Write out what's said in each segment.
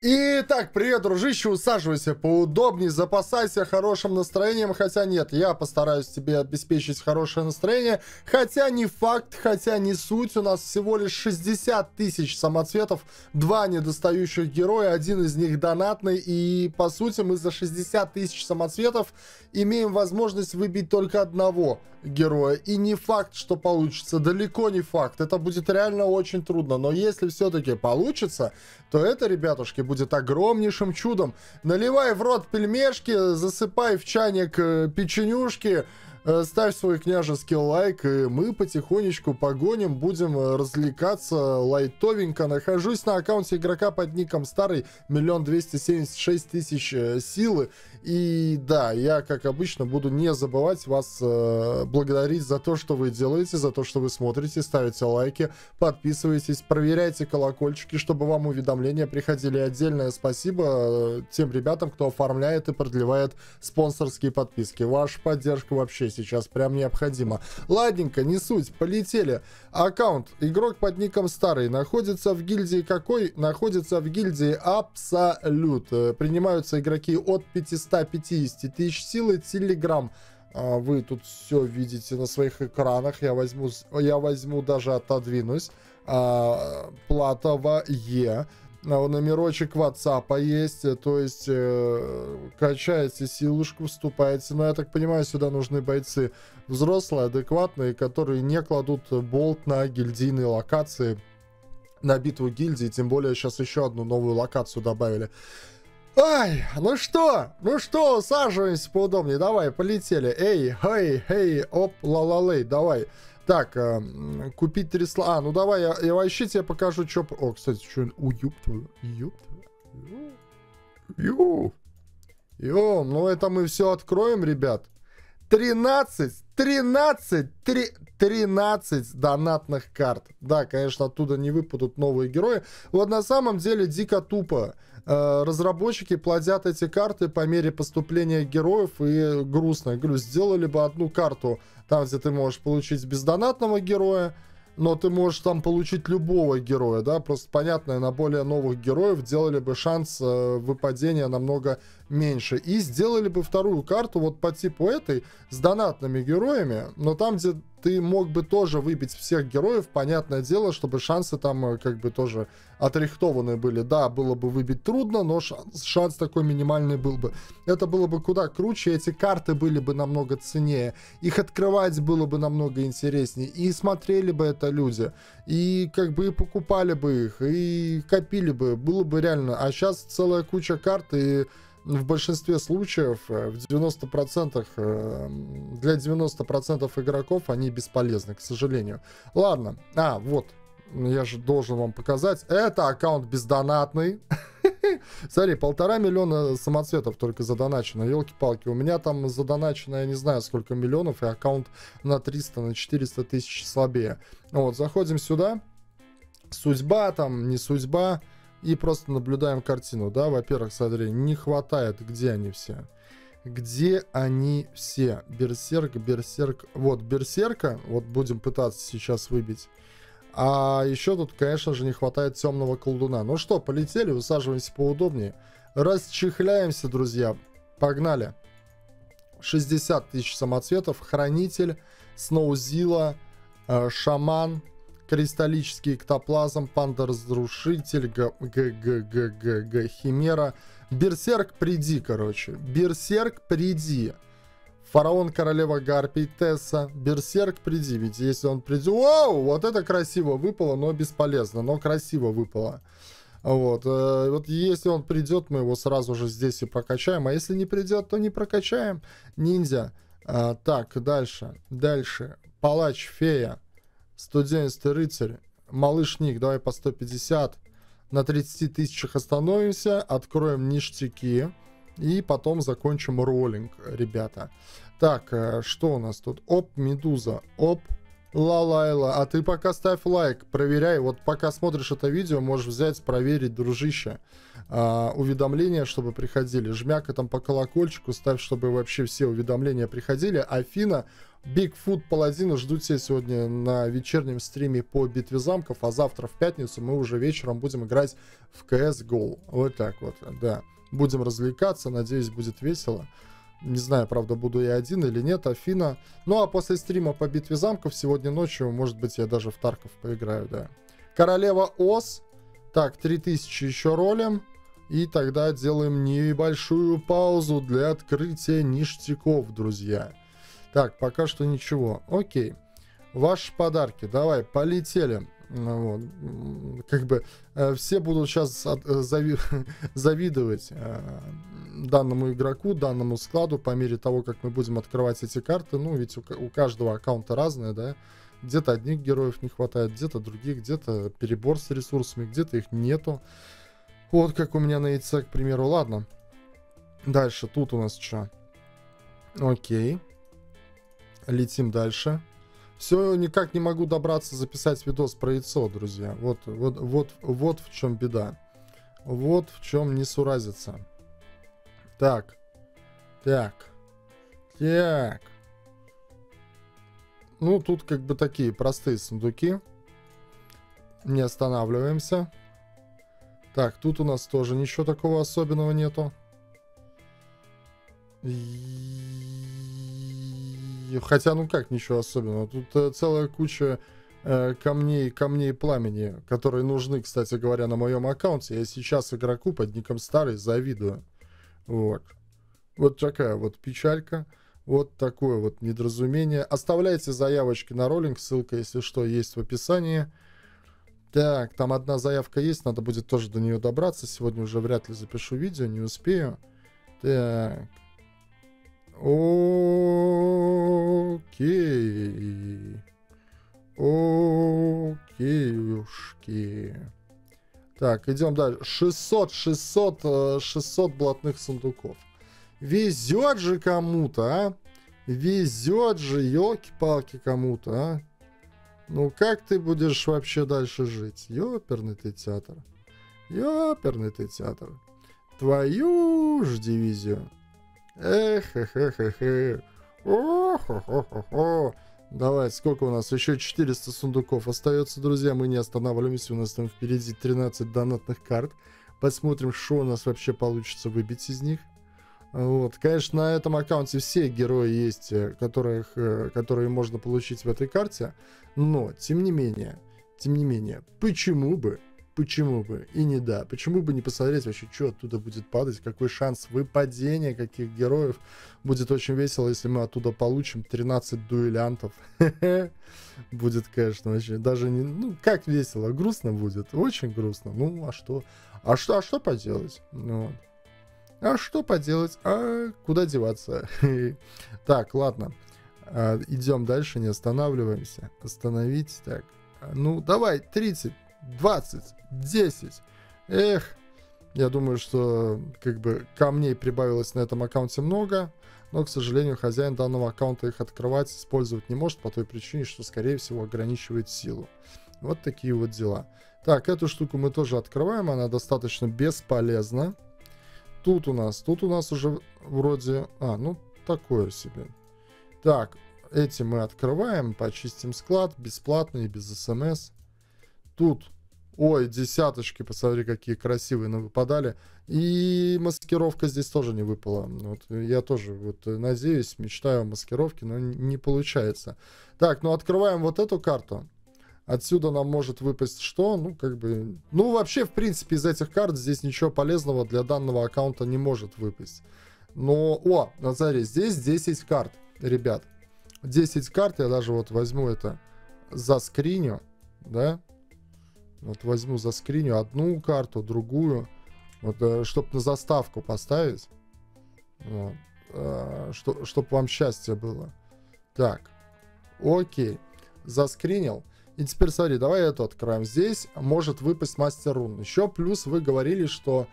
Итак, привет, дружище, усаживайся поудобнее, запасайся хорошим настроением, хотя нет, я постараюсь тебе обеспечить хорошее настроение, хотя не факт, хотя не суть, у нас всего лишь 60 тысяч самоцветов, 2 недостающих героя, один из них донатный, и по сути мы за 60 тысяч самоцветов имеем возможность выбить только одного героя, и не факт, что получится, далеко не факт, это будет реально очень трудно, но если все-таки получится, то это, ребятушки, будет огромнейшим чудом. Наливай в рот пельмешки, засыпай в чайник печенюшки, ставь свой княжеский лайк, и мы потихонечку погоним, будем развлекаться лайтовенько. Нахожусь на аккаунте игрока под ником Старый, 1 276 000 силы. И да, я, как обычно, буду не забывать вас благодарить за то, что вы делаете, за то, что вы смотрите, ставите лайки, подписывайтесь, проверяйте колокольчики, чтобы вам уведомления приходили. Отдельное спасибо тем ребятам, кто оформляет и продлевает спонсорские подписки. Ваша поддержка вообще сейчас прям необходимо. Ладненько, не суть, полетели. Аккаунт игрок под ником Старый находится в гильдии какой? Находится в гильдии Абсолют. Принимаются игроки от 550 тысяч силы. Телеграм. Вы тут все видите на своих экранах. Я возьму даже отодвинусь. Платовое. Номерочек WhatsApp есть, то есть качаете силушку, вступаете. Но я так понимаю, сюда нужны бойцы взрослые, адекватные, которые не кладут болт на гильдийные локации, на битву гильдии. Тем более сейчас еще одну новую локацию добавили. Ай, ну что, усаживаемся поудобнее, давай, полетели. Эй, хей, оп, ла-ла-лей, давай. Так, купить 3 слона. Ну давай, я вообще тебе покажу, что... О, кстати, что... Ну это мы все откроем, ребят. 13 донатных карт. Да, конечно, оттуда не выпадут новые герои. Вот на самом деле дико тупо. Разработчики плодят эти карты по мере поступления героев, и грустно. Я говорю, сделали бы одну карту, там, где ты можешь получить бездонатного героя, но ты можешь там получить любого героя, да, просто понятно, на более новых героев делали бы шанс выпадения намного меньше. И сделали бы вторую карту вот по типу этой, с донатными героями, но там, где ты мог бы тоже выбить всех героев, понятное дело, чтобы шансы там как бы тоже отрихтованы были. Да, было бы выбить трудно, но шанс такой минимальный был бы. Это было бы куда круче, эти карты были бы намного ценнее, их открывать было бы намного интереснее, и смотрели бы это люди, и как бы и покупали бы их, и копили бы, было бы реально. А сейчас целая куча карт, и в большинстве случаев, в 90%, для 90% игроков они бесполезны, к сожалению. Ладно, вот, я же должен вам показать. Это аккаунт бездонатный. Смотри, 1,5 миллиона самоцветов только задоначено. Елки-палки, у меня там задоначено, я не знаю, сколько миллионов, и аккаунт на 300, на 400 тысяч слабее. Вот, заходим сюда. Судьба там, не судьба. И просто наблюдаем картину, да, во-первых, смотри, не хватает, где они все? Где они все? Берсерк, вот, Берсерка, вот будем пытаться сейчас выбить. А еще тут, конечно же, не хватает темного колдуна. Ну что, полетели, усаживаемся поудобнее. Расчехляемся, друзья, погнали. 60 тысяч самоцветов, хранитель, Сноузила, шаман, кристаллический эктоплазм, панда-разрушитель, химера. Берсерк, приди, короче. Берсерк, приди. Фараон, королева гарпий, Тесса. Берсерк, приди. Ведь если он придет... Вау, вот это красиво выпало, но бесполезно. Но красиво выпало. Вот. Вот если он придет, мы его сразу же здесь и прокачаем. А если не придет, то не прокачаем. Ниндзя. Так, дальше. Палач, фея. Студенческий рыцарь, малыш Ник, давай по 150, на 30 тысячах остановимся, откроем ништяки и потом закончим роллинг, ребята. Так, что у нас тут? Оп, медуза, оп, лалайла, а ты пока ставь лайк, проверяй, вот пока смотришь это видео, можешь взять, проверить, дружище, уведомления, чтобы приходили, жмяка там по колокольчику, ставь, чтобы вообще все уведомления приходили. Афина, Bigfoot Паладина жду тебя сегодня на вечернем стриме по битве замков, а завтра в пятницу мы уже вечером будем играть в CSGO. Вот так вот, да. Будем развлекаться, надеюсь, будет весело. Не знаю, правда, буду я один или нет, Афина. Ну, а после стрима по битве замков сегодня ночью, может быть, я даже в Тарков поиграю, да. Королева Ос. Так, 3000 еще ролим. И тогда делаем небольшую паузу для открытия ништяков, друзья. Так, пока что ничего. Окей. Ваши подарки. Давай, полетели. Вот. Как бы все будут сейчас завидовать данному игроку, данному складу по мере того, как мы будем открывать эти карты. Ну, ведь у каждого аккаунта разное, да. Где-то одних героев не хватает, где-то других, где-то перебор с ресурсами, где-то их нету. Вот как у меня на яйце, к примеру. Ладно. Дальше. Тут у нас что? Окей. Летим дальше. Все, никак не могу добраться записать видос про яйцо, друзья. Вот в чем беда. Вот в чем несуразица. Так. Ну, тут как бы такие простые сундуки. Не останавливаемся. Так, тут у нас тоже ничего такого особенного нету. Хотя, ну как ничего особенного. Тут целая куча камней пламени, которые нужны, кстати говоря, на моем аккаунте. Я сейчас игроку под ником Старый завидую. Вот. Вот такая вот печалька. Вот такое вот недоразумение. Оставляйте заявочки на роллинг. Ссылка, если что, есть в описании. Так, там одна заявка есть. Надо будет тоже до нее добраться. Сегодня уже вряд ли запишу видео. Не успею. Так. Окей. Окейушки. Так, идем дальше. 600 блатных сундуков. Везет же кому-то, а? Везет же, елки-палки, кому-то, а? Ну, как ты будешь вообще дальше жить? Ёперный ты театр. Ёперный ты театр. Твою ж дивизию. Эх. О-хо-хо-хо-хо. Давай, сколько у нас? Еще 400 сундуков остается, друзья. Мы не останавливаемся. У нас там впереди 13 донатных карт. Посмотрим, что у нас вообще получится выбить из них. Вот. Конечно, на этом аккаунте все герои есть, которые можно получить в этой карте. Но, тем не менее, почему бы и не да, почему бы не посмотреть вообще, что оттуда будет падать, какой шанс выпадения каких героев. Будет очень весело, если мы оттуда получим 13 дуэлянтов. Будет, конечно, вообще даже не... Ну, как весело, грустно будет, очень грустно. Ну, а что поделать? Ну, а что поделать? А куда деваться? Так, ладно. Идем дальше, не останавливаемся. Остановить. Так. Ну, давай, 30, 20, 10. Эх. Я думаю, что как бы камней прибавилось на этом аккаунте много. Но, к сожалению, хозяин данного аккаунта их открывать, использовать не может по той причине, что, скорее всего, ограничивает силу. Вот такие вот дела. Так, эту штуку мы тоже открываем. Она достаточно бесполезна. Тут у нас уже вроде... ну, такое себе. Так, эти мы открываем, почистим склад, бесплатно и без СМС. Тут, ой, десяточки, посмотри, какие красивые выпадали. И маскировка здесь тоже не выпала. Вот, я тоже вот надеюсь, мечтаю о маскировке, но не получается. Так, ну открываем вот эту карту. Отсюда нам может выпасть что? Ну, как бы... Ну, вообще, в принципе, из этих карт здесь ничего полезного для данного аккаунта не может выпасть. Но... О, смотри, здесь 10 карт, ребят. 10 карт, я даже вот возьму это заскриню, да? Вот возьму заскриню одну карту, другую. Вот, чтобы на заставку поставить. Вот. Чтобы вам счастье было. Так. Окей. Заскринил. И теперь смотри, давай эту откроем. Здесь может выпасть мастер рун. Еще плюс вы говорили, что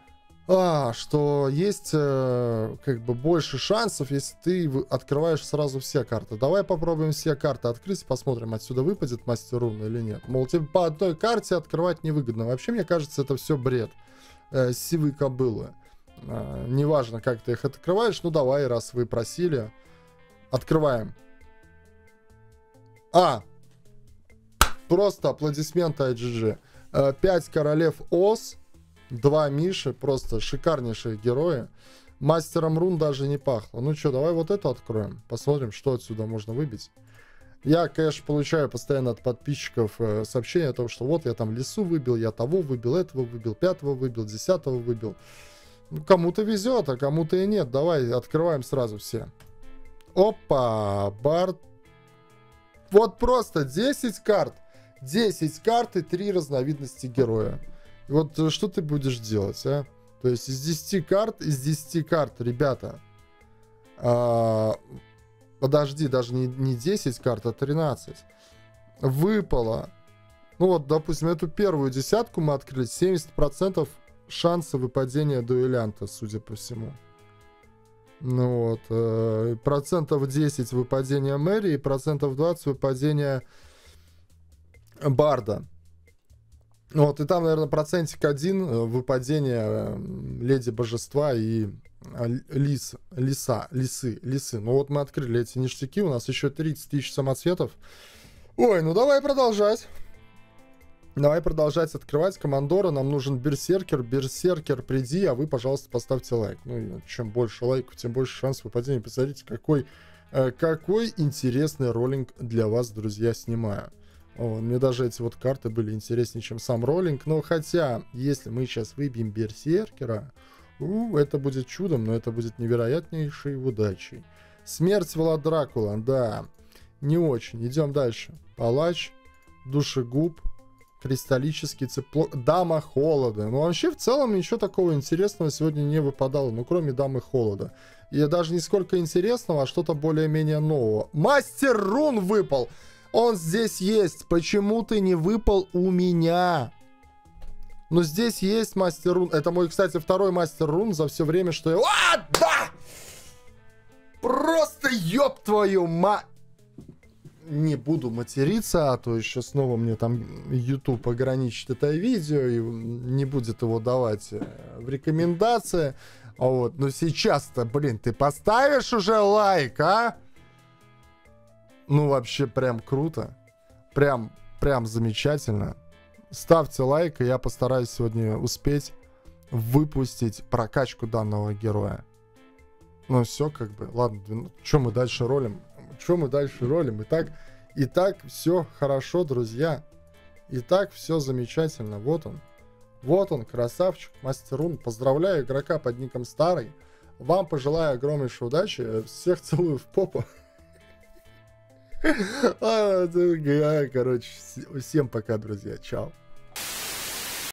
есть как бы больше шансов, если ты открываешь сразу все карты. Давай попробуем все карты открыть, посмотрим, отсюда выпадет мастер рун или нет. Мол, тебе по одной карте открывать невыгодно. Вообще, мне кажется, это все бред. Сивые кобылы. Неважно, как ты их открываешь. Ну, давай, раз вы просили. Открываем. Просто аплодисменты IGG. 5 королев Ос, 2 Миши, просто шикарнейшие герои. Мастером рун даже не пахло. Ну что, давай вот это откроем. Посмотрим, что отсюда можно выбить. Я, конечно, получаю постоянно от подписчиков сообщения о том, что вот я там лесу выбил, я того выбил, этого выбил, 5-го выбил, 10-го выбил. Ну, кому-то везет, а кому-то и нет. Давай, открываем сразу все. Опа, Барт. Вот просто 10 карт. 10 карт и 3 разновидности героя. И вот что ты будешь делать, а? То есть из 10 карт, ребята. Подожди, даже не 10 карт, а 13. Выпало. Ну вот, допустим, эту первую десятку мы открыли. 70% шанса выпадения дуэлянта, судя по всему. Ну вот. Процентов 10 выпадения Мэри и процентов 20 выпадения Барда. Вот, и там, наверное, процентик 1 выпадения Леди Божества и лисы. Ну вот мы открыли эти ништяки, у нас еще 30 тысяч самоцветов. Ой, ну давай продолжать. Давай продолжать открывать. Командора, нам нужен берсеркер. Берсеркер, приди, а вы, пожалуйста, поставьте лайк. Ну, и чем больше лайков, тем больше шанс выпадения. Посмотрите, какой интересный роллинг для вас, друзья, снимаю. Мне даже эти вот карты были интереснее, чем сам роллинг. Но хотя, если мы сейчас выбьем берсеркера, это будет чудом, но это будет невероятнейшей удачей. Смерть Влад Дракула, да, не очень. Идем дальше. Палач, душегуб, кристаллический цепло, Дама Холода. Ну, вообще, в целом, ничего такого интересного сегодня не выпадало, ну, кроме Дамы Холода. И даже не сколько интересного, а что-то более-менее нового. Мастер рун выпал! Он здесь есть. Почему ты не выпал у меня? Ну, здесь есть мастер рун. Это мой, кстати, второй мастер рун за все время, что я... Да! Просто ёб твою ма... Не буду материться, а то еще снова мне там YouTube ограничит это видео и не будет его давать в рекомендации. Вот. Но сейчас-то, блин, ты поставишь уже лайк, а? Ну, вообще, прям круто. Прям замечательно. Ставьте лайк, и я постараюсь сегодня успеть выпустить прокачку данного героя. Ну, все как бы. Ладно, что мы дальше ролим? Итак, все хорошо, друзья. Итак, все замечательно. Вот он, красавчик, мастер рун. Поздравляю игрока под ником Старый. Вам пожелаю огромнейшей удачи. Всех целую в попу. Короче, всем пока, друзья. Чао.